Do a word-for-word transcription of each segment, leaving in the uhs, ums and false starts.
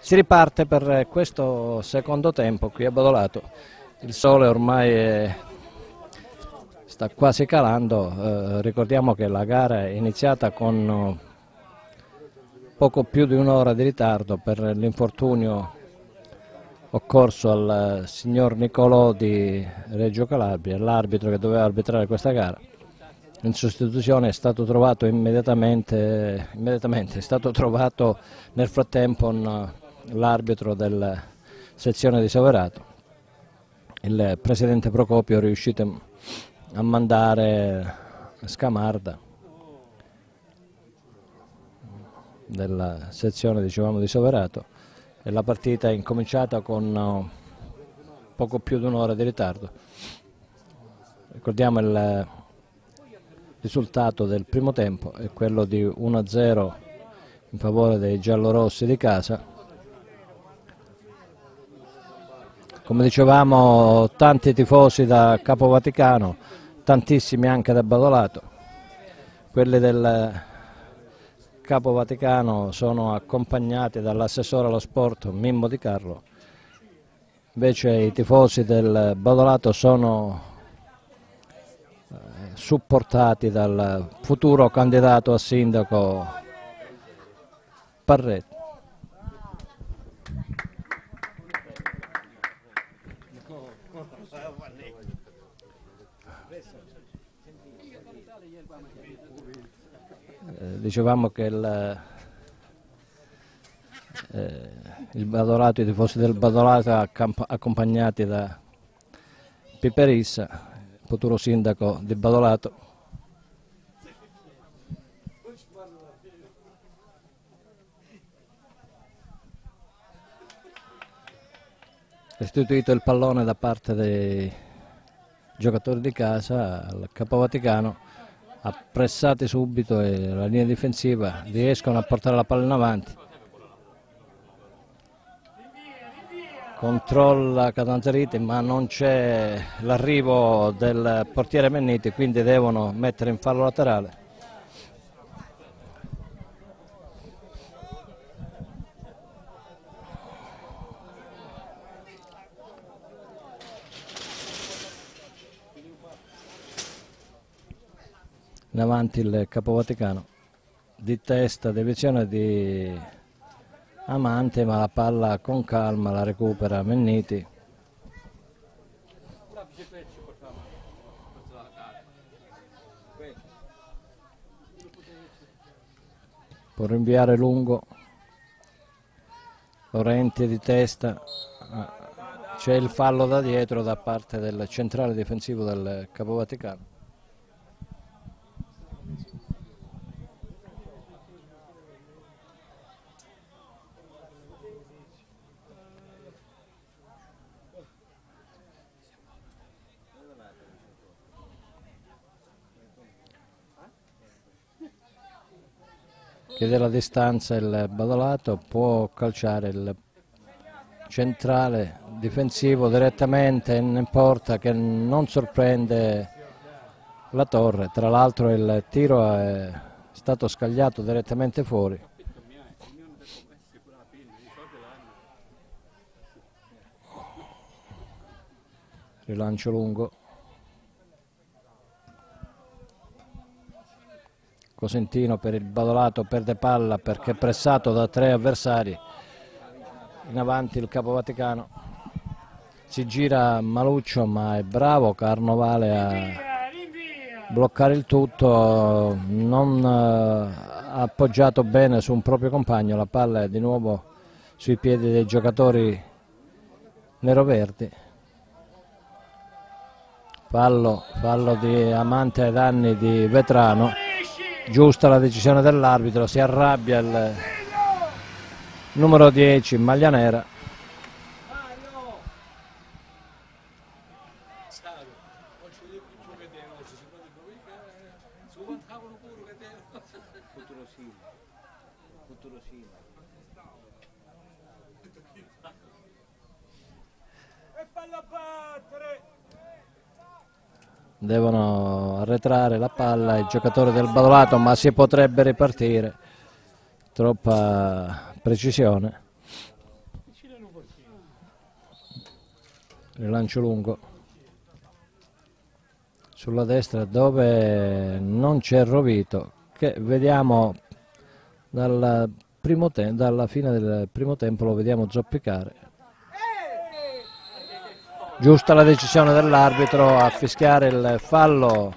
Si riparte per questo secondo tempo qui a Badolato. Il sole ormai è, sta quasi calando, eh, ricordiamo che la gara è iniziata con poco più di un'ora di ritardo per l'infortunio occorso al signor Nicolò di Reggio Calabria, l'arbitro che doveva arbitrare questa gara. In sostituzione è stato trovato immediatamente, immediatamente è stato trovato nel frattempo l'arbitro della sezione di Soverato. Il presidente Procopio è riuscito a mandare Scamarda della sezione, dicevamo, di Soverato, e la partita è incominciata con poco più di un'ora di ritardo. Ricordiamo il risultato del primo tempo è quello di uno a zero in favore dei giallorossi di casa. Come dicevamo, tanti tifosi da Capo Vaticano, tantissimi anche da Badolato. Quelli del Capo Vaticano sono accompagnati dall'assessore allo sport Mimmo Di Carlo, invece i tifosi del Badolato sono supportati dal futuro candidato a sindaco Parretti. Eh, dicevamo che il, eh, il Badolato, i tifosi del Badolato accompagnati da Piperissa, futuro sindaco di Badolato. Restituito il pallone da parte dei giocatori di casa al Capo Vaticano, appressati subito e la linea difensiva riescono a portare la palla in avanti. Controlla Catanzariti, ma non c'è l'arrivo del portiere Menniti, quindi devono mettere in fallo laterale. In avanti il Capo Vaticano, di testa, deviazione di Amante, ma la palla con calma la recupera Menniti. Può rinviare lungo, Lorenti di testa, c'è il fallo da dietro da parte del centrale difensivo del Capo Vaticano. Chiede la distanza il Badolato, può calciare il centrale difensivo direttamente in porta, che non sorprende la Torre. Tra l'altro il tiro è stato scagliato direttamente fuori. Rilancio lungo. Cosentino per il Badolato perde palla perché è pressato da tre avversari. In avanti il Capo Vaticano, si gira Maluccio, ma è bravo Carnovale a bloccare il tutto, non ha appoggiato bene su un proprio compagno, la palla è di nuovo sui piedi dei giocatori neroverdi. Fallo, fallo di Amante ai danni di Vetrano. Giusta la decisione dell'arbitro, si arrabbia il numero dieci, maglia nera. Devono arretrare la palla i giocatori del Badolato, ma si potrebbe ripartire. Troppa precisione. rilancio lungo sulla destra dove non c'è Rovito, che vediamo dal primo te dalla fine del primo tempo lo vediamo zoppicare. Giusta la decisione dell'arbitro a fischiare il fallo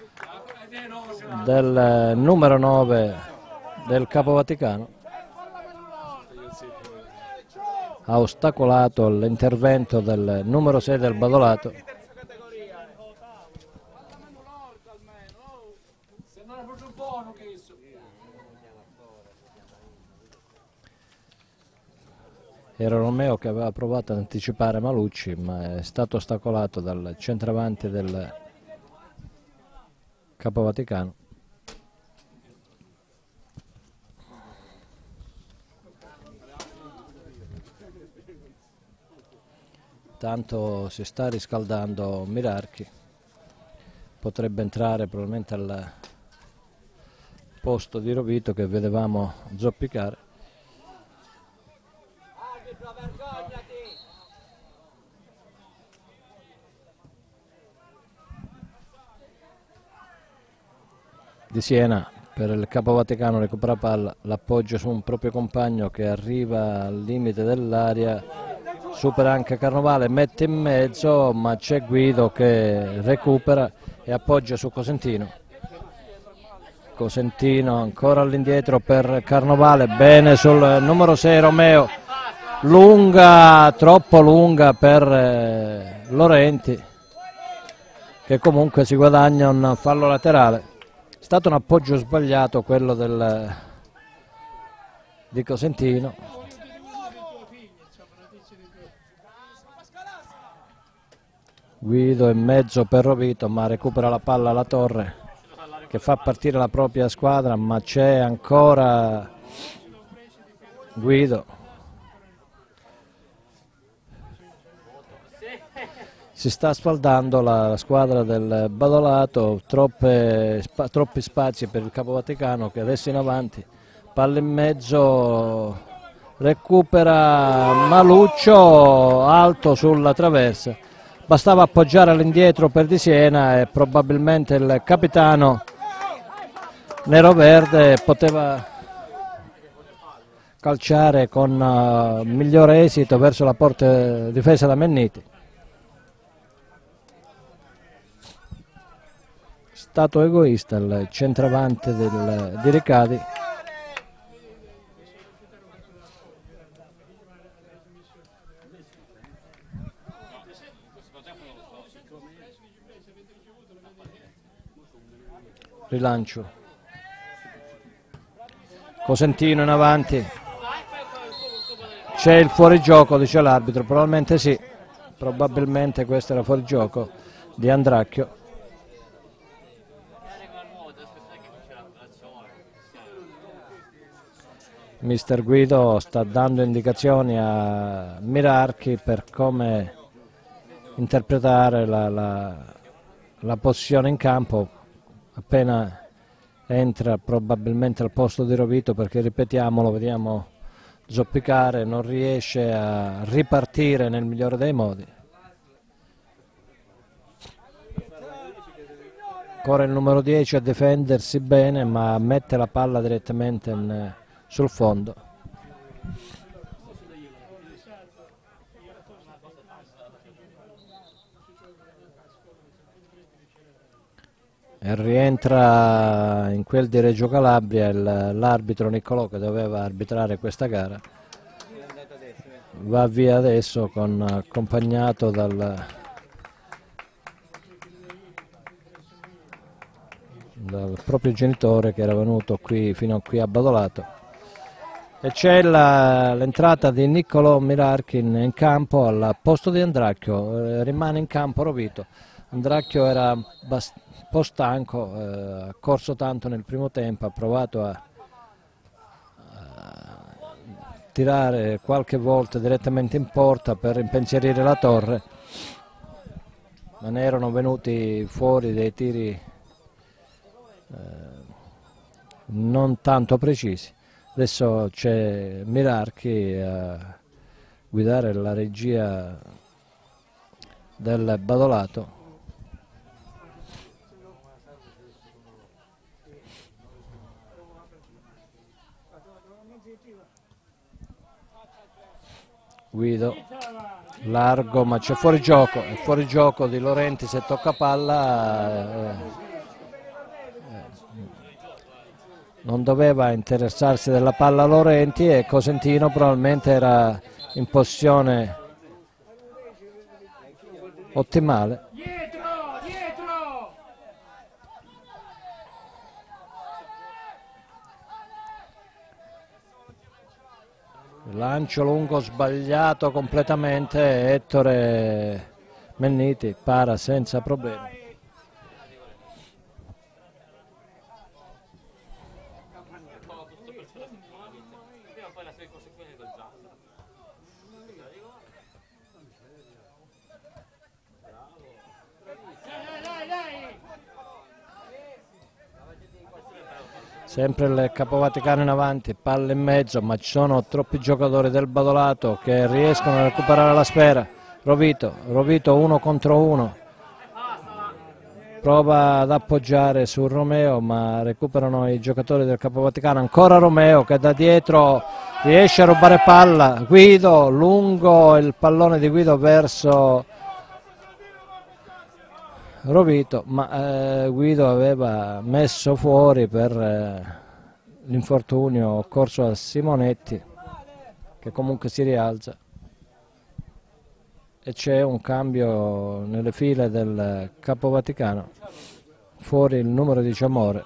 del numero nove del Capo Vaticano. Ha ostacolato l'intervento del numero sei del Badolato. Era Romeo che aveva provato ad anticipare Malucci, ma è stato ostacolato dal centravanti del Capo Vaticano. Tanto si sta riscaldando Mirarchi, potrebbe entrare probabilmente al posto di Rovito che vedevamo zoppicare. Di Siena per il Capo Vaticano, recupera palla, l'appoggia su un proprio compagno che arriva al limite dell'area, supera anche Carnovale, mette in mezzo, ma c'è Guido che recupera e appoggia su Cosentino. Cosentino ancora all'indietro per Carnovale, bene sul numero sei Romeo, lunga, troppo lunga per eh, Lorenti, che comunque si guadagna un fallo laterale. È stato un appoggio sbagliato quello del, di Cosentino. Guido in mezzo per Rovito, ma recupera la palla la Torre che fa partire la propria squadra, ma c'è ancora Guido. Si sta sfaldando la squadra del Badolato, troppe, spa, troppi spazi per il Capo Vaticano che adesso in avanti, palla in mezzo, recupera Maluccio, alto sulla traversa, bastava appoggiare all'indietro per Di Siena e probabilmente il capitano neroverde poteva calciare con uh, migliore esito verso la porta difesa da Menniti. Stato egoista il centravanti del, di Riccardi. Rilancio. Cosentino in avanti. C'è il fuorigioco, dice l'arbitro, probabilmente sì, probabilmente questo era fuorigioco di Andracchio. Mister Guido sta dando indicazioni a Mirarchi per come interpretare la, la, la posizione in campo appena entra probabilmente al posto di Rovito, perché ripetiamo, lo vediamo zoppicare, non riesce a ripartire nel migliore dei modi. Ancora il numero dieci a difendersi bene, ma mette la palla direttamente in, sul fondo. E rientra in quel di Reggio Calabria l'arbitro Niccolò che doveva arbitrare questa gara. Va via adesso con, accompagnato dal, dal proprio genitore che era venuto qui fino a qui a Badolato. E c'è l'entrata di Niccolò Mirarchin in campo al posto di Andracchio, rimane in campo Rovito. Andracchio era un po' stanco, eh, ha corso tanto nel primo tempo, ha provato a, a tirare qualche volta direttamente in porta per impensierire la Torre, ma ne erano venuti fuori dei tiri eh, non tanto precisi. Adesso c'è Mirarchi a guidare la regia del Badolato. Guido, largo, ma c'è fuori gioco, è fuori gioco di Laurenti se tocca palla. Eh, eh, non doveva interessarsi della palla Laurenti e Cosentino probabilmente era in posizione ottimale. Lancio lungo sbagliato completamente, Ettore Menniti para senza problemi. Sempre il Capo Vaticano in avanti, palla in mezzo, ma ci sono troppi giocatori del Badolato che riescono a recuperare la sfera. Rovito, Rovito uno contro uno, prova ad appoggiare su Romeo, ma recuperano i giocatori del Capo Vaticano. Ancora Romeo che da dietro riesce a rubare palla. Guido, lungo il pallone di Guido verso Rovito, ma eh, Guido aveva messo fuori per eh, l'infortunio occorso a Simonetti, che comunque si rialza, e c'è un cambio nelle file del Capo Vaticano, fuori il numero di Ciamore.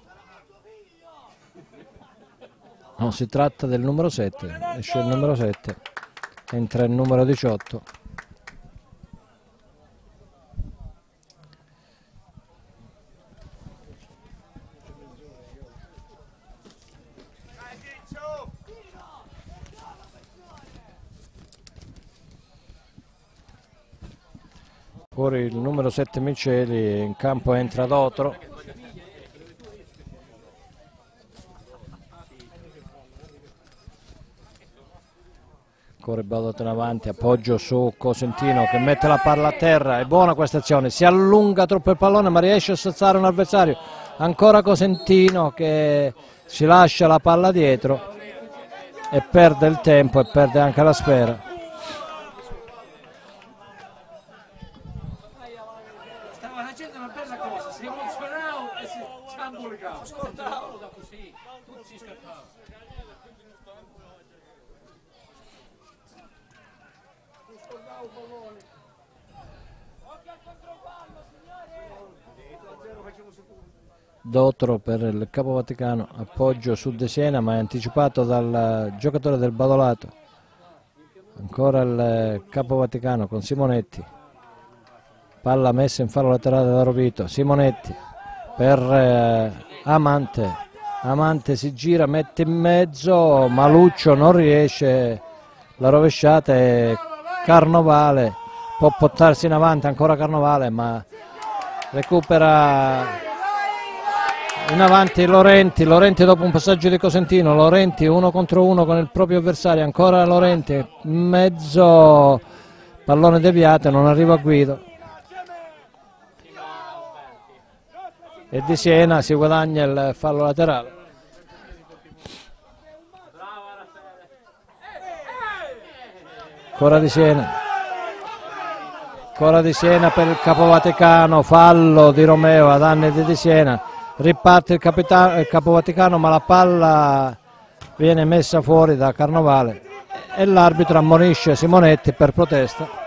No, si tratta del numero sette, esce il numero sette, entra il numero diciotto. Fuori il numero sette Miceli, in campo entra Dotro. Ancora il Badolato in avanti, appoggio su Cosentino che mette la palla a terra. È buona questa azione, si allunga troppo il pallone ma riesce a salzare un avversario. Ancora Cosentino che si lascia la palla dietro e perde il tempo e perde anche la sfera. Dotro per il Capo Vaticano, appoggio su De Siena ma è anticipato dal giocatore del Badolato. Ancora il Capo Vaticano con Simonetti, palla messa in fallo laterale da Rovito. Simonetti per eh, Amante, Amante si gira, mette in mezzo, Maluccio non riesce, la rovesciata e Carnovale può portarsi in avanti. Ancora Carnovale ma recupera in avanti Laurenti. Laurenti dopo un passaggio di Cosentino, Laurenti uno contro uno con il proprio avversario. Ancora Laurenti in mezzo, pallone deviato, non arriva a Guido e Di Siena si guadagna il fallo laterale. Ancora Di Siena, ancora Di Siena per il Capo Vaticano, fallo di Romeo a danni di Di Siena. Riparte il, il Capo Vaticano ma la palla viene messa fuori da Carnovale e l'arbitro ammonisce Simonetti per protesta.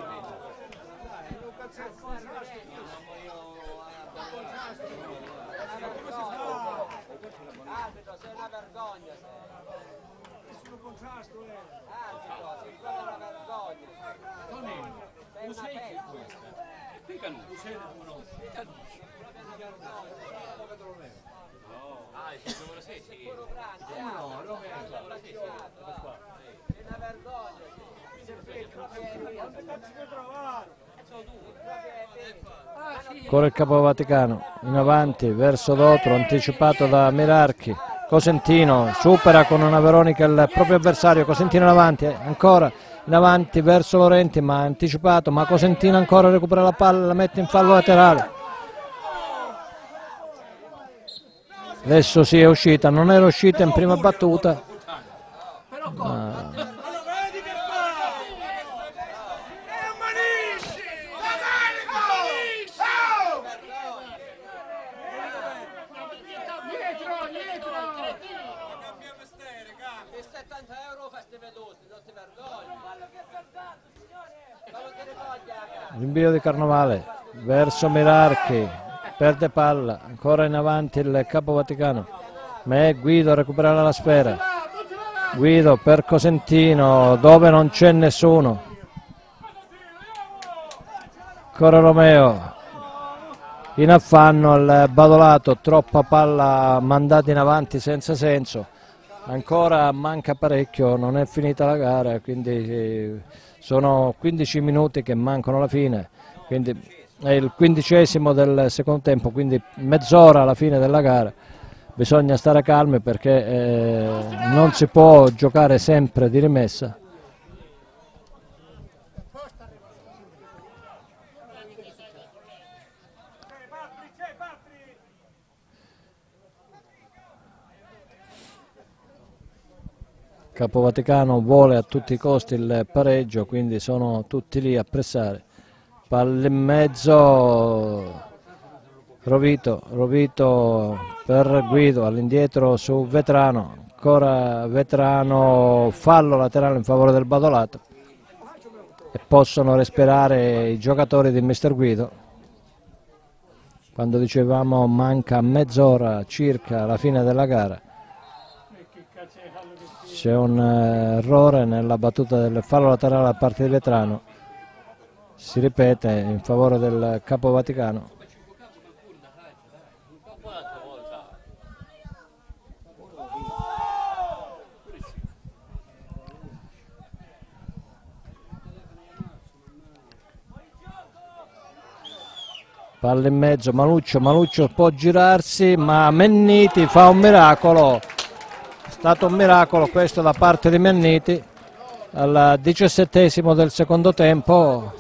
Ancora il Capo Vaticano in avanti verso Dotro, anticipato da Mirarchi. Cosentino supera con una Veronica il proprio avversario. Cosentino in avanti, ancora in avanti verso Lorenti, ma ha anticipato, ma Cosentino ancora recupera la palla, la mette in fallo laterale. Adesso sì, è uscita, non era uscita in prima battuta. Ma... Rinvio di Carnovale verso Mirarchi, perde palla, ancora in avanti il Capo Vaticano, ma è Guido a recuperare la sfera. Guido per Cosentino dove non c'è nessuno. Ancora Romeo in affanno al Badolato, troppa palla mandata in avanti senza senso. Ancora manca parecchio, non è finita la gara, quindi sono quindici minuti che mancano alla fine, quindi è il quindicesimo del secondo tempo, quindi mezz'ora alla fine della gara. Bisogna stare calmi perché eh, non si può giocare sempre di rimessa. Capo Vaticano vuole a tutti i costi il pareggio, quindi sono tutti lì a pressare. Palla in mezzo, Rovito, Rovito per Guido, all'indietro su Vetrano, ancora Vetrano, fallo laterale in favore del Badolato e possono respirare i giocatori di mister Guido. Quando dicevamo manca mezz'ora circa alla fine della gara, c'è un errore nella battuta del fallo laterale da parte di Vetrano, si ripete in favore del Capo Vaticano. Palla in mezzo, Maluccio, Maluccio può girarsi, ma Menniti fa un miracolo. È stato un miracolo questo da parte di Menniti al diciassettesimo del secondo tempo.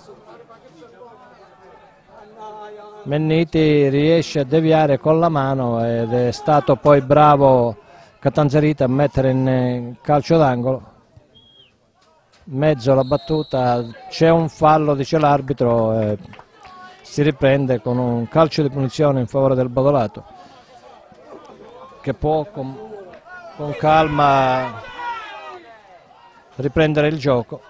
Menniti riesce a deviare con la mano ed è stato poi bravo Catanzarita a mettere in calcio d'angolo. In mezzo alla battuta c'è un fallo, dice l'arbitro, e si riprende con un calcio di punizione in favore del Badolato, che può con, con calma riprendere il gioco.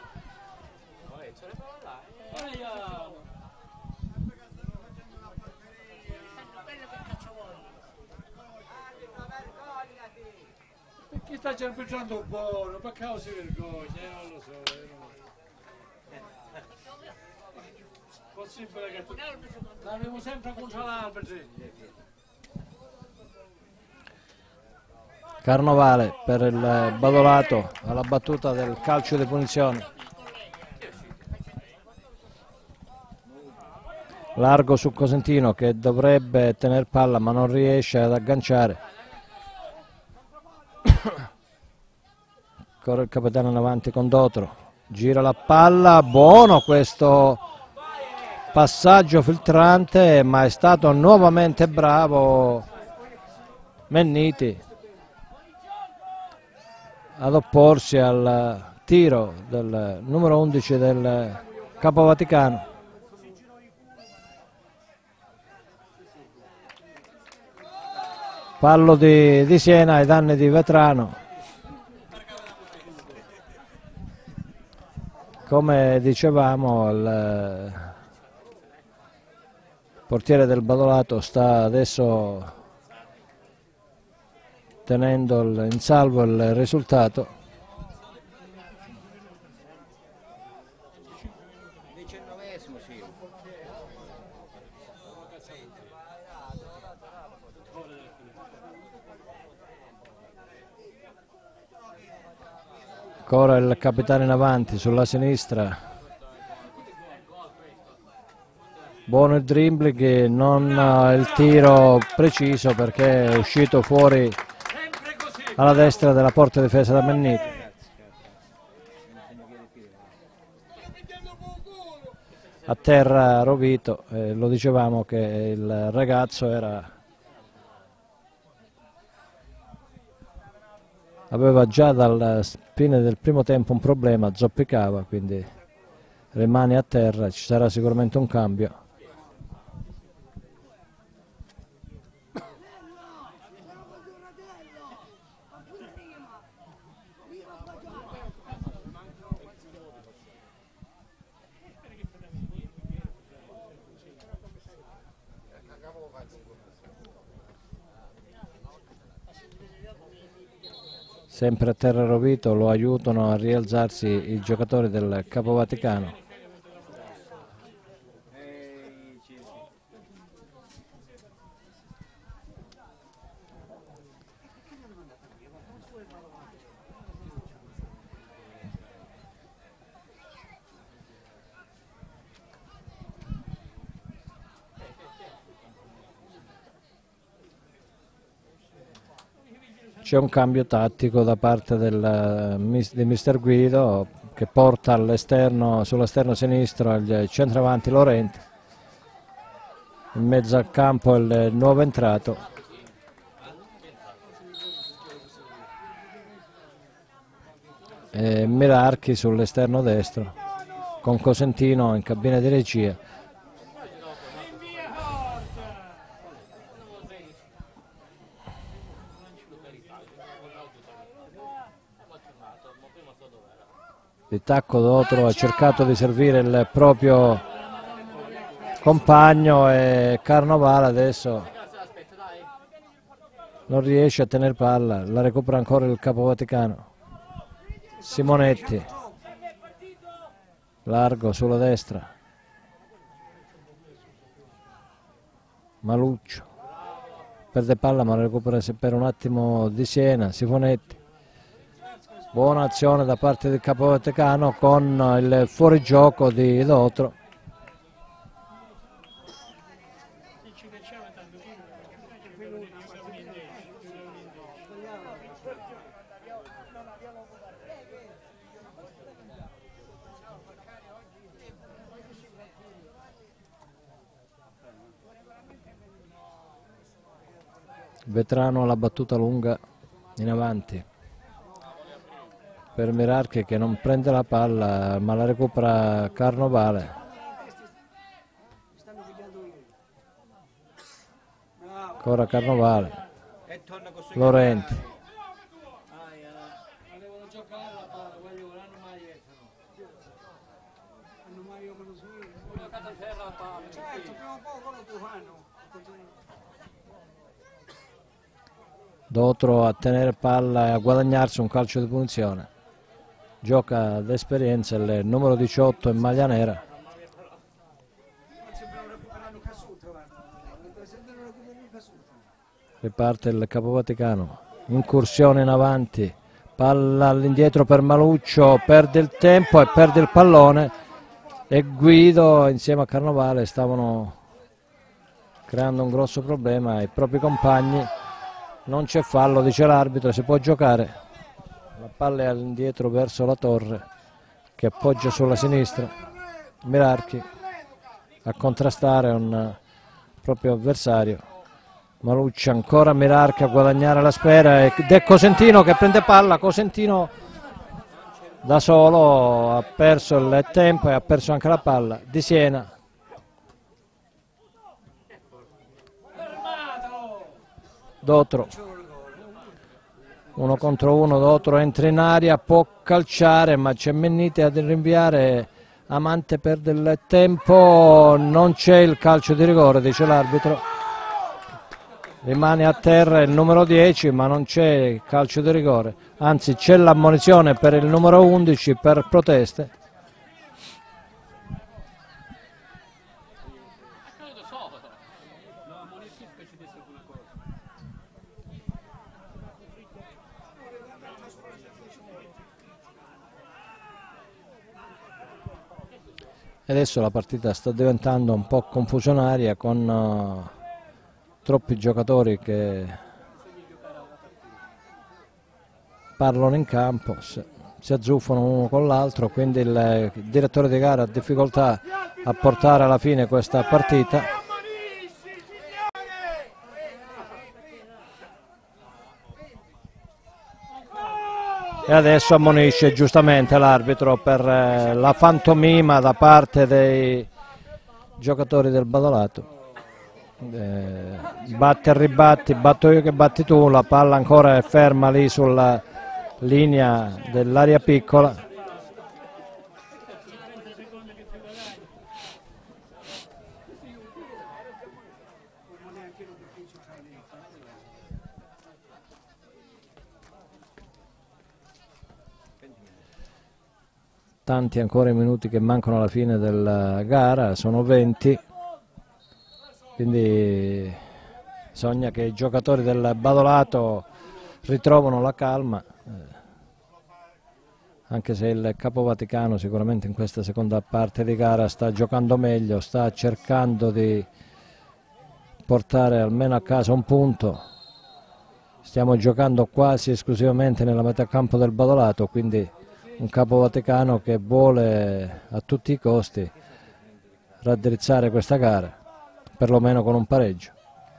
Chi sta cercando buono, per causa si vergogna, eh, non lo so. Eh, non... Possibile che tu... L'abbiamo sempre contro l'arbitro. Carnovale per il Badolato alla battuta del calcio di punizione. Largo su Cosentino che dovrebbe tener palla ma non riesce ad agganciare. Ancora il capitano in avanti con Dotro, gira la palla, buono questo passaggio filtrante, ma è stato nuovamente bravo Menniti ad opporsi al tiro del numero undici del Capo Vaticano. Fallo di, di Siena ai danni di Vetrano. Come dicevamo, il portiere del Badolato sta adesso tenendo in salvo il risultato. Ancora il capitano in avanti sulla sinistra, buono il dribbling, non il tiro preciso perché è uscito fuori alla destra della porta difesa da Menniti. a terra Rovito, eh, lo dicevamo che il ragazzo era, aveva già dalla fine del primo tempo un problema, zoppicava, quindi rimane a terra, ci sarà sicuramente un cambio. Sempre a terra Rovito lo aiutano a rialzarsi i giocatori del Capo Vaticano. C'è un cambio tattico da parte del, di mister Guido che porta all'esterno, sull'esterno sinistro il centravanti Lorenti, in mezzo al campo il nuovo entrato. E Mirarchi sull'esterno destro con Cosentino in cabina di regia. Di tacco Dotro ha cercato di servire il proprio compagno e Carnovale adesso non riesce a tenere palla, la recupera ancora il Capo Vaticano. Simonetti, largo sulla destra, Maluccio, perde palla ma la recupera per un attimo Di Siena, Simonetti. Buona azione da parte del Capo Vaticano con il fuorigioco di Dotro. Vetrano alla battuta lunga in avanti per Mirarchi che non prende la palla ma la recupera Carnovale. Ancora Carnovale, Lorenti. Dotro a tenere palla e a guadagnarsi un calcio di punizione. Gioca d'esperienza il numero diciotto in maglia nera. Riparte il Capo Vaticano. Incursione in avanti. Palla all'indietro per Maluccio. Perde il tempo e perde il pallone. E Guido insieme a Carnovale stavano creando un grosso problema ai propri compagni. Non c'è fallo, dice l'arbitro, si può giocare. La palla è all'indietro verso la torre che appoggia sulla sinistra. Mirarchi a contrastare un proprio avversario. Malucci ancora Mirarchi a guadagnare la sfera ed è Cosentino che prende palla. Cosentino da solo ha perso il tempo e ha perso anche la palla. Di Siena. Dotro, uno contro uno, Dotro entra in aria, può calciare ma c'è Menniti a rinviare, Amante perde il tempo, non c'è il calcio di rigore, dice l'arbitro, rimane a terra il numero dieci ma non c'è il calcio di rigore, anzi c'è l'ammonizione per il numero undici per proteste. Adesso la partita sta diventando un po' confusionaria con uh, troppi giocatori che parlano in campo, si azzuffano uno con l'altro, quindi il direttore di gara ha difficoltà a portare alla fine questa partita. E adesso ammonisce giustamente l'arbitro per la fantomima da parte dei giocatori del Badolato. Eh, batti e ribatti, batto io che batti tu, la palla ancora è ferma lì sulla linea dell'area piccola. Tanti ancora i minuti che mancano alla fine della gara, sono venti, quindi bisogna che i giocatori del Badolato ritrovano la calma, anche se il Capo Vaticano sicuramente in questa seconda parte di gara sta giocando meglio, sta cercando di portare almeno a casa un punto. Stiamo giocando quasi esclusivamente nella metà campo del Badolato, quindi un Capo Vaticano che vuole a tutti i costi raddrizzare questa gara, perlomeno con un pareggio.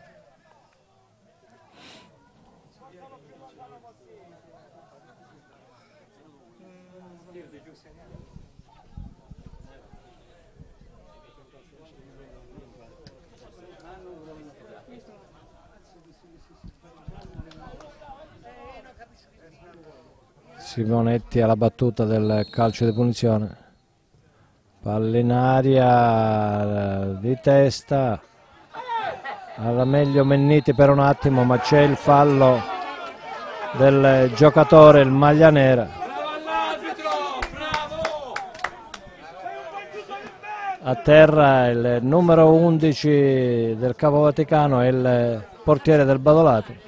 Simonetti alla battuta del calcio di punizione, palla in aria di testa, alla meglio Menniti per un attimo, ma c'è il fallo del giocatore, il maglia nera. A terra il numero undici del Capo Vaticano e il portiere del Badolato.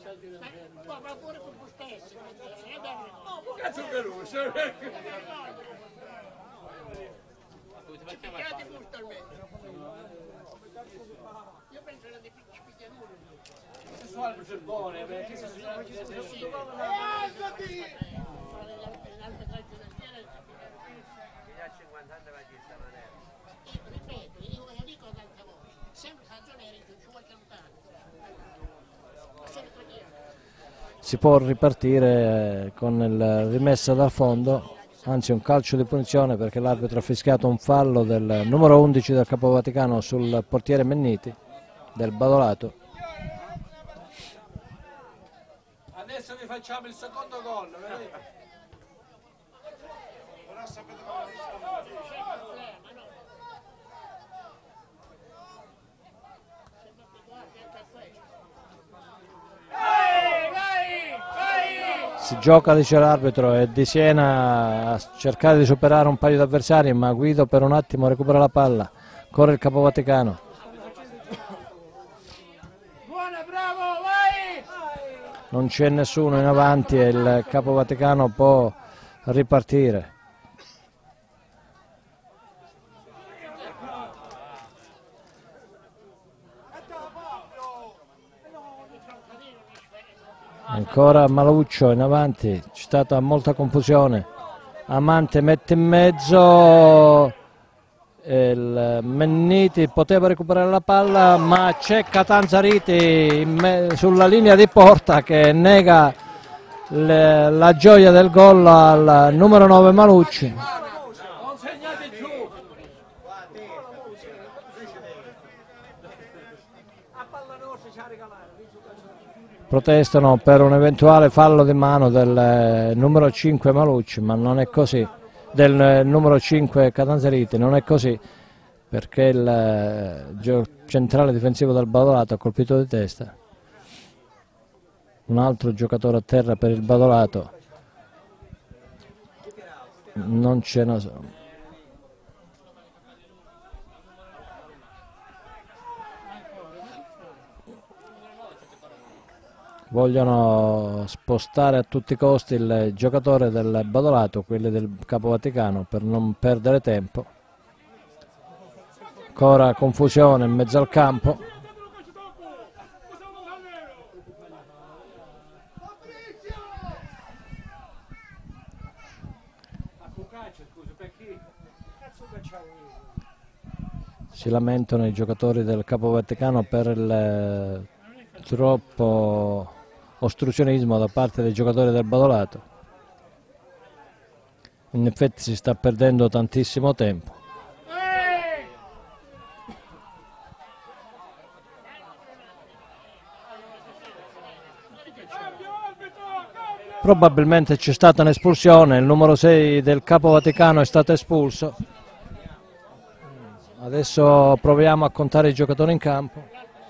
Si può ripartire con il rimessa dal fondo, anzi un calcio di punizione perché l'arbitro ha fischiato un fallo del numero undici del Capo Vaticano sul portiere Menniti del Badolato. Adesso vi facciamo il secondo gol, vedete? Si gioca, dice l'arbitro, è di Siena a cercare di superare un paio di avversari, ma Guido per un attimo recupera la palla, corre il Capo Vaticano. Non c'è nessuno in avanti e il Capo Vaticano può ripartire. Ancora Maluccio in avanti, c'è stata molta confusione. Amante mette in mezzo, il Menniti poteva recuperare la palla, ma c'è Catanzariti sulla linea di porta che nega le, la gioia del gol al numero nove Malucci. Protestano per un eventuale fallo di mano del numero cinque Malucci, ma non è così, del numero cinque Catanzariti, non è così, perché il centrale difensivo del Badolato ha colpito di testa. Un altro giocatore a terra per il Badolato, non ce ne sono. Vogliono spostare a tutti i costi il giocatore del Badolato, quelli del Capo Vaticano, per non perdere tempo. Ancora confusione in mezzo al campo. Si lamentano i giocatori del Capo Vaticano per il eh, troppo ostruzionismo da parte dei giocatori del Badolato. In effetti si sta perdendo tantissimo tempo. Probabilmente c'è stata un'espulsione, il numero sei del Capo Vaticano è stato espulso. Adesso proviamo a contare i giocatori in campo.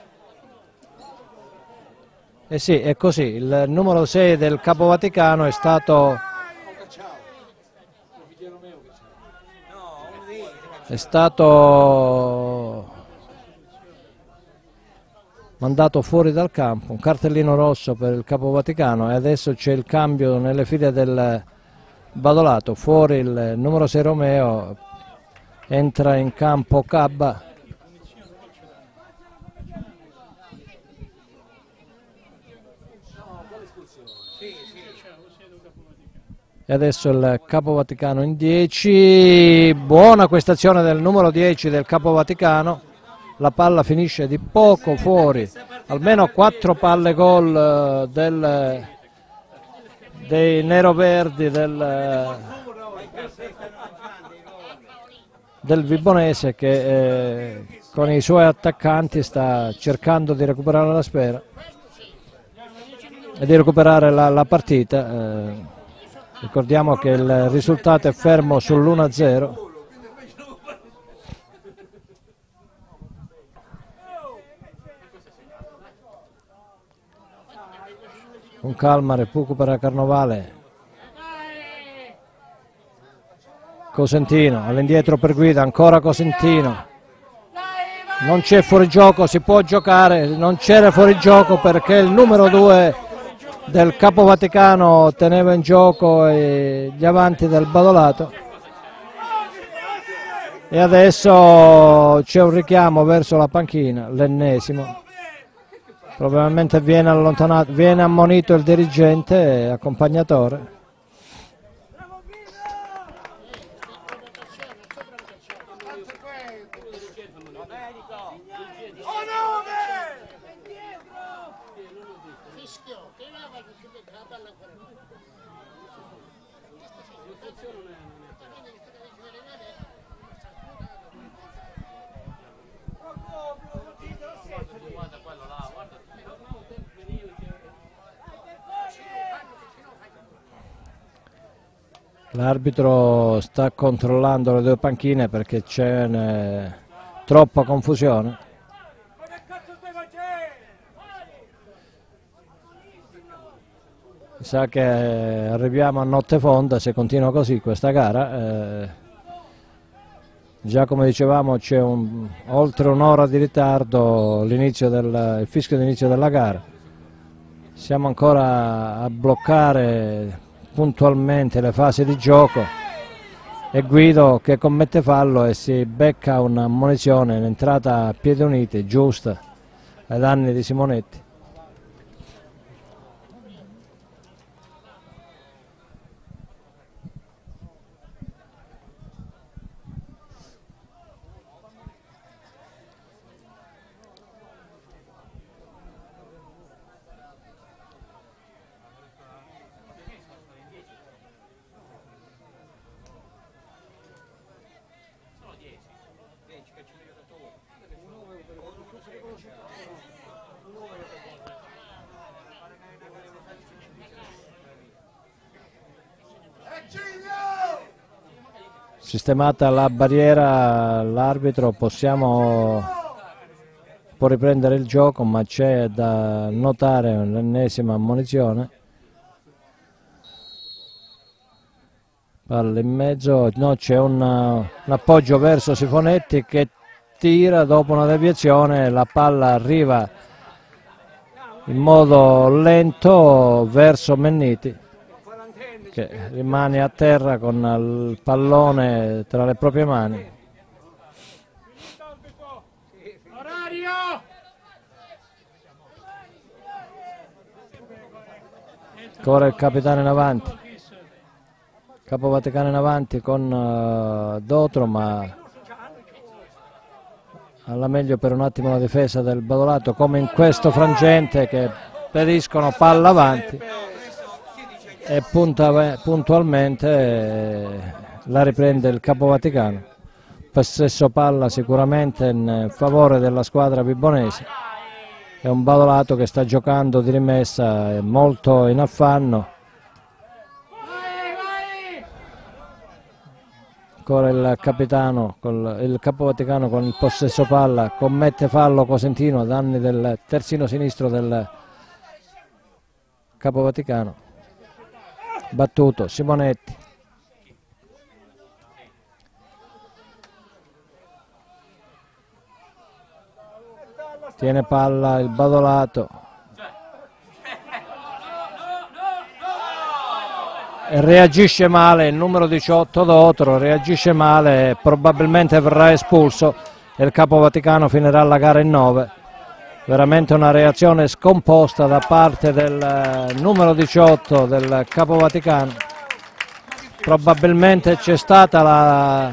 Eh sì, è così, il numero sei del Capo Vaticano è stato è stato mandato fuori dal campo, un cartellino rosso per il Capo Vaticano, e adesso c'è il cambio nelle file del Badolato. Fuori il numero sei Romeo, entra in campo Cabba. E adesso il Capo Vaticano in dieci, buona questa azione del numero dieci del Capo Vaticano, la palla finisce di poco fuori, almeno quattro palle gol del, dei neroverdi del, del Vibonese, che eh, con i suoi attaccanti sta cercando di recuperare la sfera e di recuperare la, la partita. Eh, ricordiamo che il risultato è fermo sull'uno a zero. Con calma recupera Carnovale. Cosentino all'indietro per Guida, ancora Cosentino. Non c'è fuorigioco, si può giocare, non c'era fuorigioco perché il numero due del Capo Vaticano teneva in gioco gli avanti del Badolato. E adesso c'è un richiamo verso la panchina, l'ennesimo. Probabilmente viene allontanato, viene ammonito il dirigente e accompagnatore. L'arbitro sta controllando le due panchine perché c'è eh, troppa confusione. Mi sa che arriviamo a notte fonda se continua così questa gara. Eh, già come dicevamo c'è un, oltre un'ora di ritardo l'inizio del, il fischio d'inizio della gara. Siamo ancora a bloccare puntualmente le fasi di gioco e Guido che commette fallo e si becca un'ammonizione in entrata a piedi uniti giusta ai danni di Simonetti. Sistemata la barriera, l'arbitro possiamo può riprendere il gioco, ma c'è da notare un'ennesima ammonizione. Palla in mezzo, no, c'è un, un appoggio verso Sifonetti che tira dopo una deviazione, la palla arriva in modo lento verso Menniti, che rimane a terra con il pallone tra le proprie mani. Ancora il capitano in avanti. Capo Vaticano in avanti con uh, Dotro, ma alla meglio per un attimo la difesa del Badolato, come in questo frangente che pediscono palla avanti e punta, puntualmente eh, la riprende il Capo Vaticano. Possesso palla sicuramente in favore della squadra vibonese. È un Badolato che sta giocando di rimessa, è molto in affanno. Ancora il capitano, col, il Capo Vaticano con il possesso palla, commette fallo Cosentino a danni del terzino sinistro del Capo Vaticano. Battuto Simonetti. Tiene palla il Badolato. Reagisce male il numero diciotto Dotro, reagisce male, probabilmente verrà espulso e il Capo Vaticano finirà la gara in nove. Veramente una reazione scomposta da parte del numero diciotto del Capo Vaticano. Probabilmente c'è stata la,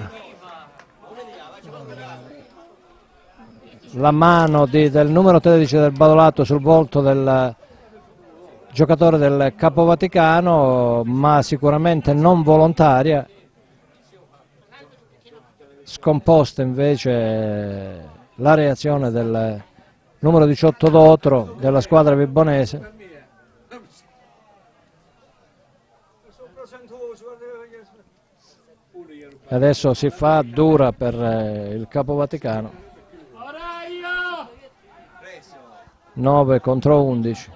la mano di, del numero tredici del Badolato sul volto del giocatore del Capo Vaticano, ma sicuramente non volontaria. Scomposta invece la reazione del numero diciotto Dotro della squadra vibonese. E adesso si fa dura per il Capo Vaticano. nove contro undici.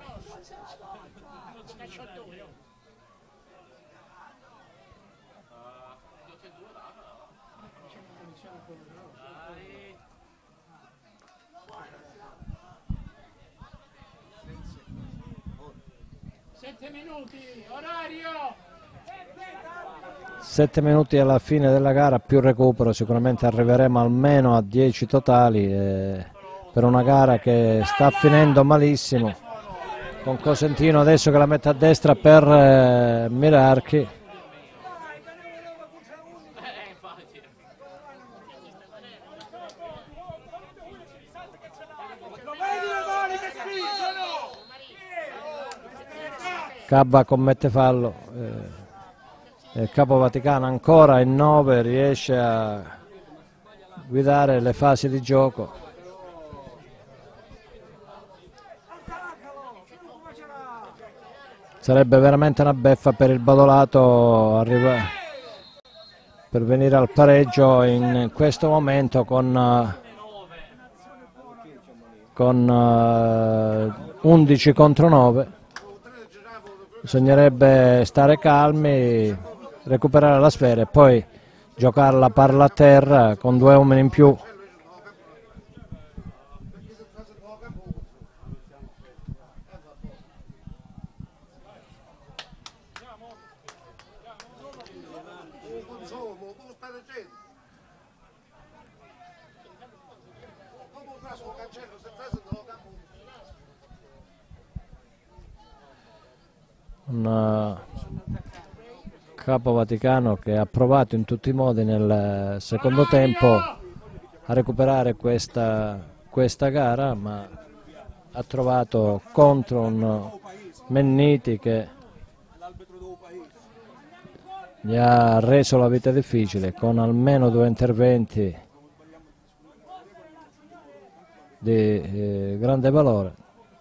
sette minuti alla fine della gara, più recupero, sicuramente arriveremo almeno a dieci totali eh, per una gara che sta finendo malissimo, con Cosentino adesso che la mette a destra per eh, Mirarchi. Cabba commette fallo. Eh. Il Capo Vaticano ancora in nove riesce a guidare le fasi di gioco. Sarebbe veramente una beffa per il Badolato arrivare per venire al pareggio in questo momento con, con uh, undici contro nove. Bisognerebbe stare calmi, recuperare la sfera e poi giocarla palla a terra con due uomini in più. Un Capo Vaticano che ha provato in tutti i modi nel secondo tempo a recuperare questa, questa gara, ma ha trovato contro un Menniti che gli ha reso la vita difficile con almeno due interventi di eh, grande valore.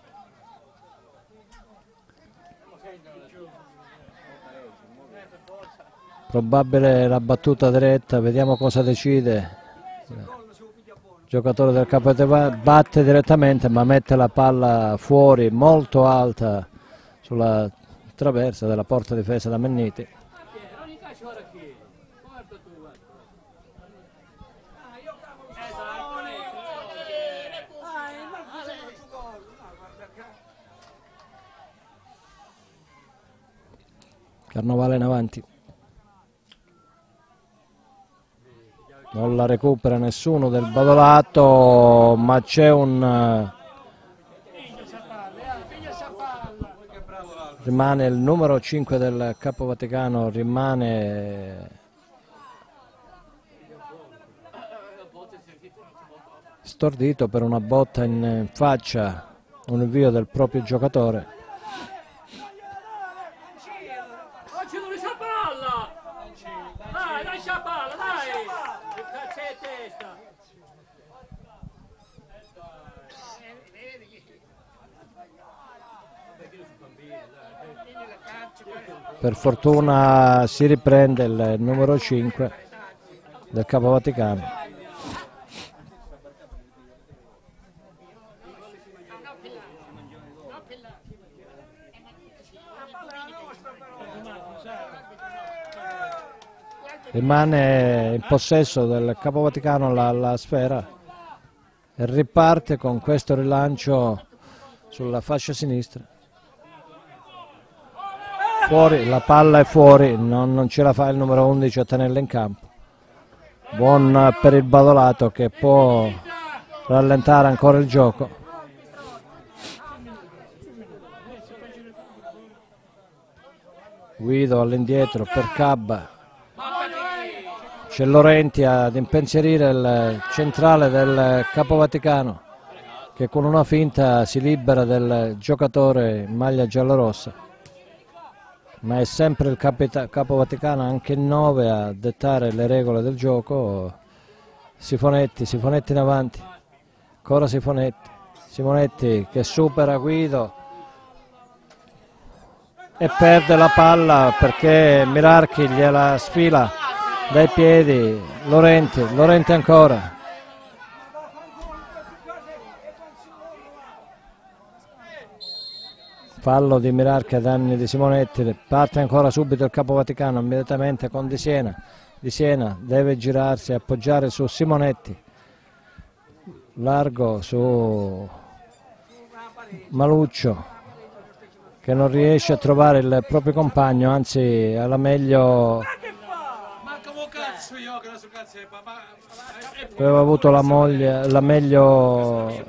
Probabile la battuta diretta, vediamo cosa decide. Il giocatore del Capo batte direttamente ma mette la palla fuori molto alta sulla traversa della porta difesa da Menniti. Carnovale in avanti. Non la recupera nessuno del Badolato, ma c'è un rimane il numero cinque del Capo Vaticano, rimane stordito per una botta in faccia, un invio del proprio giocatore. Dai, lascia la palla, dai! Che cazzo è testa? Per fortuna si riprende il numero cinque del Capo Vaticano. Rimane in possesso del Capo Vaticano la, la sfera e riparte con questo rilancio sulla fascia sinistra. Fuori, la palla è fuori, non, non ce la fa il numero undici a tenerla in campo. Buon per il Badolato che può rallentare ancora il gioco. Guido all'indietro per Cabba. C'è Lorenti ad impensierire il centrale del Capo Vaticano che con una finta si libera del giocatore in maglia giallorossa, ma è sempre il Capo Vaticano anche in nove a dettare le regole del gioco. Sifonetti, Sifonetti in avanti, ancora Sifonetti, Simonetti che supera Guido e perde la palla perché Mirarchi gliela sfila dai piedi. Lorenti, Lorenti ancora. Fallo di Mirarchi a danni di Simonetti, parte ancora subito il Capo Vaticano immediatamente con Di Siena. Di Siena deve girarsi e appoggiare su Simonetti. Largo su Maluccio che non riesce a trovare il proprio compagno, anzi alla meglio aveva avuto la, moglie, la meglio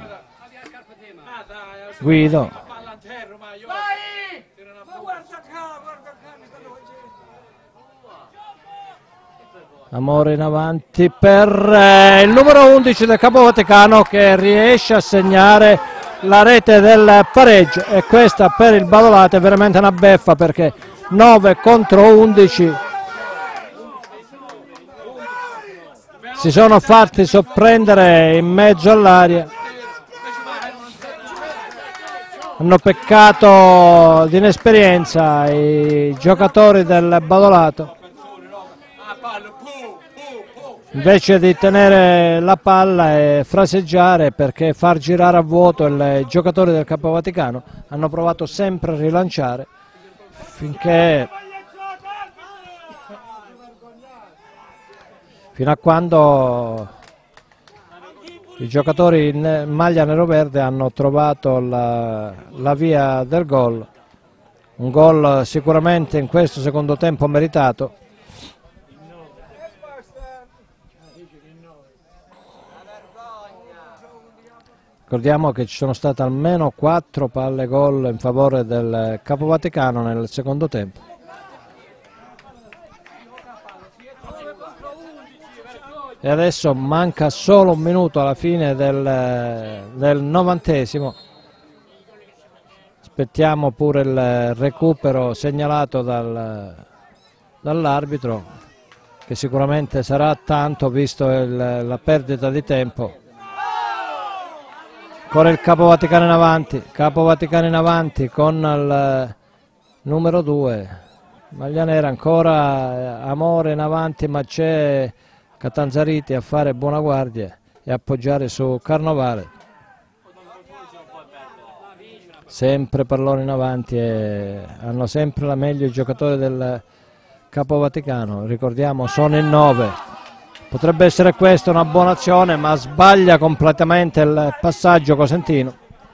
Guido. Amore in avanti per eh, il numero undici del Capo Vaticano che riesce a segnare la rete del pareggio, e questa per il Badolato è veramente una beffa perché nove contro undici si sono fatti sorprendere in mezzo all'aria, hanno peccato di inesperienza i giocatori del Badolato. Invece di tenere la palla e fraseggiare perché far girare a vuoto i giocatori del Capo Vaticano, hanno provato sempre a rilanciare finché fino a quando i giocatori in maglia nero-verde hanno trovato la, la via del gol, un gol sicuramente in questo secondo tempo meritato. Ricordiamo che ci sono state almeno quattro palle gol in favore del Capo Vaticano nel secondo tempo. E adesso manca solo un minuto alla fine del, del novantesimo. Aspettiamo pure il recupero segnalato dal, dall'arbitro, che sicuramente sarà tanto visto il, la perdita di tempo. Ancora il Capo Vaticano in avanti, Capo Vaticano in avanti con il numero due, maglia nera, ancora Amore in avanti, ma c'è Catanzariti a fare buona guardia e appoggiare su Carnovale. Sempre pallone in avanti e hanno sempre la meglio i giocatori del Capo Vaticano, ricordiamo sono in nove. Potrebbe essere questa una buona azione, ma sbaglia completamente il passaggio Cosentino.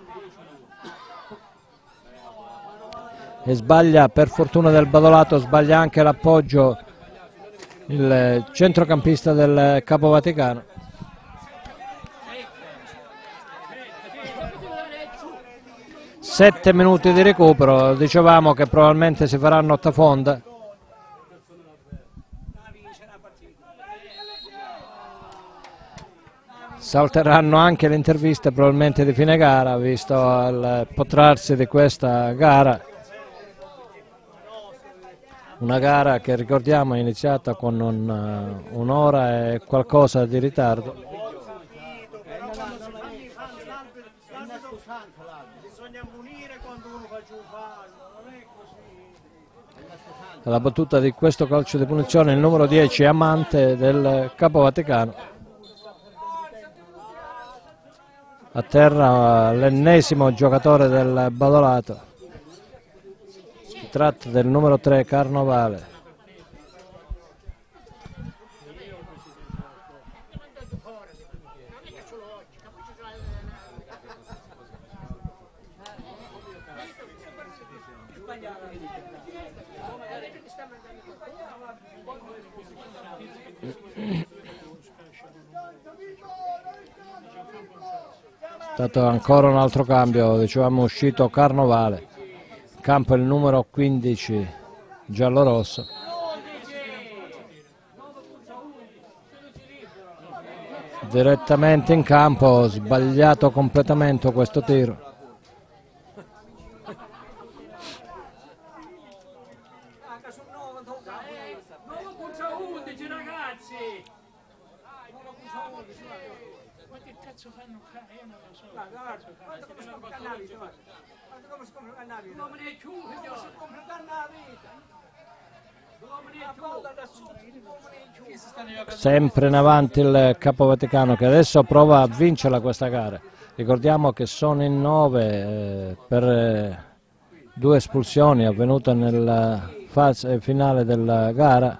E sbaglia, per fortuna del Badolato, sbaglia anche l'appoggio il centrocampista del Capo Vaticano. sette minuti di recupero, dicevamo che probabilmente si farà nottafonda. Salteranno anche le interviste probabilmente di fine gara, visto il protrarsi di questa gara. Una gara che ricordiamo è iniziata con un, un'ora e qualcosa di ritardo. La battuta di questo calcio di punizione, il numero dieci Amante del Capo Vaticano. A terra l'ennesimo giocatore del Badolato. Si tratta del numero tre Carnovale. È stato ancora un altro cambio, dicevamo uscito Carnovale, in campo il numero quindici giallorosso. Direttamente in campo, sbagliato completamente questo tiro. Sempre in avanti il Capo Vaticano, che adesso prova a vincerla questa gara. Ricordiamo che sono in nove eh, per eh, due espulsioni avvenute nella fase finale della gara.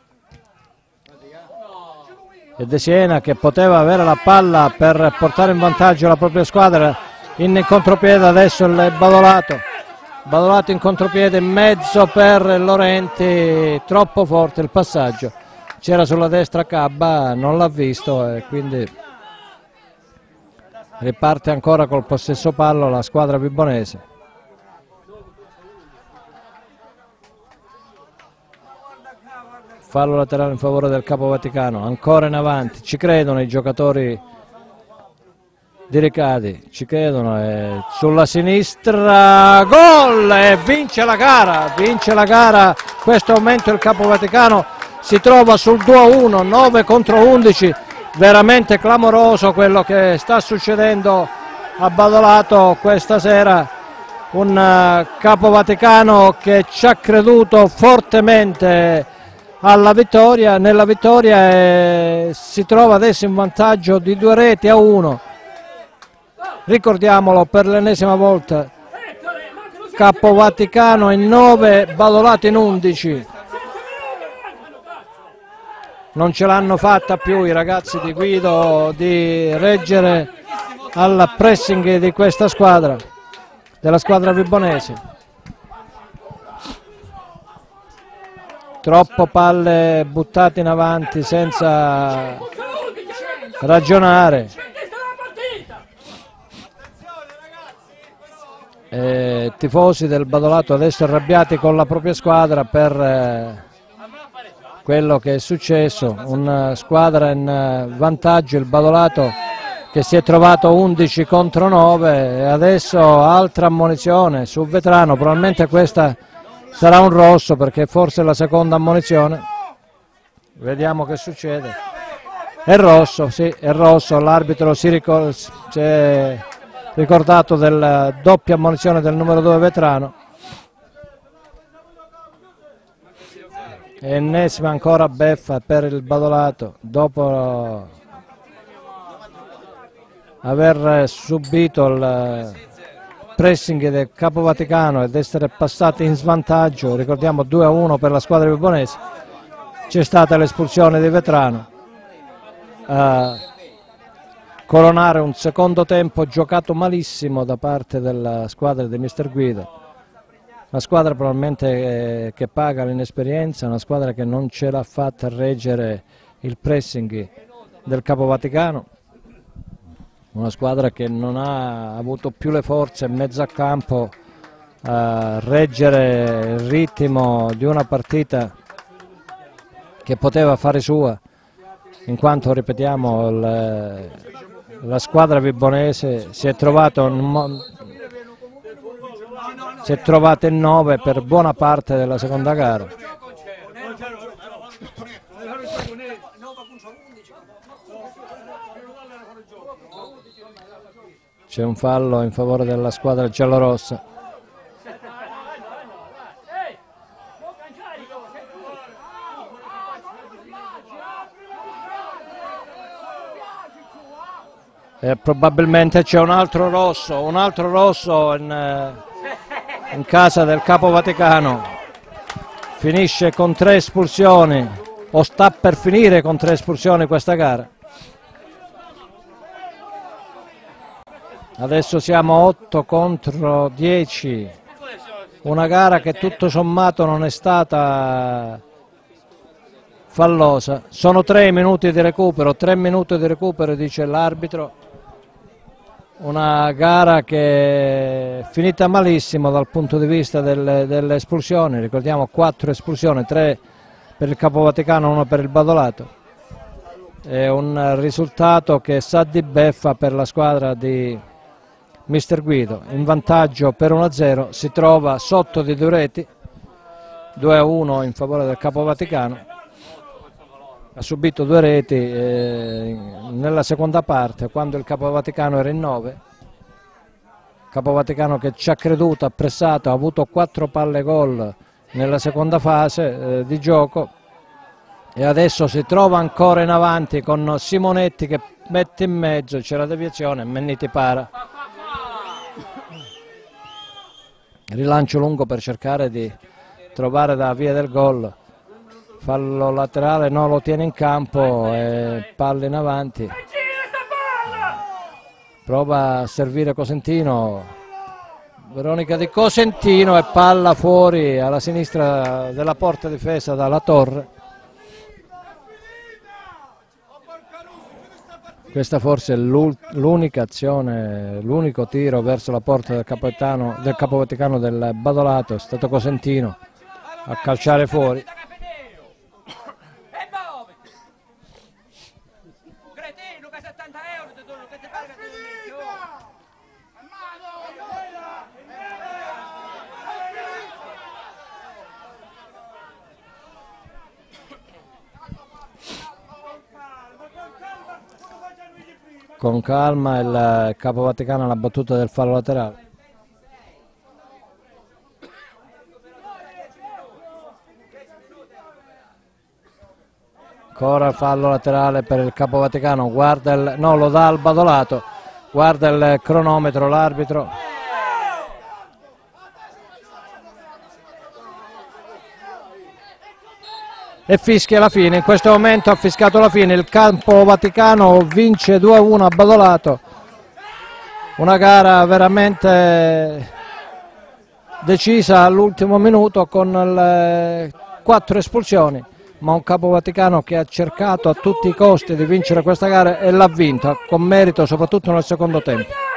E De Siena, che poteva avere la palla per portare in vantaggio la propria squadra, in contropiede adesso il Badolato. Badolato in contropiede in mezzo per Lorenti, troppo forte il passaggio. C'era sulla destra Cabba, non l'ha visto e quindi riparte ancora col possesso pallo la squadra vibonese. Fallo laterale in favore del Capo Vaticano, ancora in avanti, ci credono i giocatori di Ricadi, ci credono, e sulla sinistra gol e vince la gara, vince la gara, in questo momento il Capo Vaticano si trova sul due a uno, nove contro undici, veramente clamoroso quello che sta succedendo a Badolato questa sera, un uh, Capo Vaticano che ci ha creduto fortemente alla vittoria, nella vittoria e si trova adesso in vantaggio di due reti a uno. Ricordiamolo per l'ennesima volta, Capo Vaticano in nove, Badolato in undici. Non ce l'hanno fatta più i ragazzi di Guido di reggere al pressing di questa squadra, della squadra vibonese. Troppo palle buttate in avanti senza ragionare. E tifosi del Badolato adesso arrabbiati con la propria squadra per eh, quello che è successo, una squadra in vantaggio, il Badolato che si è trovato undici contro nove e adesso altra ammonizione su Vetrano, probabilmente questa sarà un rosso perché forse è la seconda ammonizione, vediamo che succede. È rosso, sì, è rosso, l'arbitro si, ricor si è ricordato della doppia ammonizione del numero due Vetrano. Ennesima ancora beffa per il Badolato dopo aver subito il pressing del Capo Vaticano ed essere passati in svantaggio. Ricordiamo due a uno per la squadra vibonese. C'è stata l'espulsione di Vetrano a coronare un secondo tempo giocato malissimo da parte della squadra di mister Guido. Una squadra probabilmente eh, che paga l'inesperienza, una squadra che non ce l'ha fatta reggere il pressing del Capo Vaticano. una squadra che non ha avuto più le forze in mezzo a campo a reggere il ritmo di una partita che poteva fare sua, in quanto, ripetiamo, le, la squadra vibonese si è trovata un, si è trovata in nove per buona parte della seconda gara. C'è un fallo in favore della squadra giallorossa. E probabilmente c'è un altro rosso, un altro rosso in, in casa del Capo Vaticano. Finisce con tre espulsioni, o sta per finire con tre espulsioni questa gara. Adesso siamo otto contro dieci, una gara che tutto sommato non è stata fallosa. Sono tre minuti di recupero, tre minuti di recupero dice l'arbitro. Una gara che è finita malissimo dal punto di vista delle, delle espulsioni, ricordiamo quattro espulsioni, tre per il Capo Vaticano, uno per il Badolato. È un risultato che sa di beffa per la squadra di mister Guido, in vantaggio per uno a zero, si trova sotto di due reti, due a uno in favore del Capo Vaticano. Ha subito due reti eh, nella seconda parte, quando il Capo Vaticano era in nove. Capo Vaticano che ci ha creduto, ha pressato, ha avuto quattro palle gol nella seconda fase eh, di gioco e adesso si trova ancora in avanti con Simonetti che mette in mezzo, c'è la deviazione, Menniti para. Rilancio lungo per cercare di trovare la via del gol. Fallo laterale, no, lo tiene in campo e palla in avanti. Prova a servire Cosentino, Veronica Di Cosentino e palla fuori alla sinistra della porta difesa dalla Torre. Questa forse è l'unica azione, l'unico tiro verso la porta del capitano, del Capo Vaticano del Badolato, è stato Cosentino a calciare fuori. Con calma il Capo Vaticano alla battuta del fallo laterale. Ancora fallo laterale per il Capo Vaticano, guarda il, no, lo dà al Badolato, guarda il cronometro l'arbitro. E fischia la fine, in questo momento ha fischiato la fine, il Capo Vaticano vince due a uno a Badolato, una gara veramente decisa all'ultimo minuto con le quattro espulsioni, ma un Capo Vaticano che ha cercato a tutti i costi di vincere questa gara e l'ha vinta con merito soprattutto nel secondo tempo.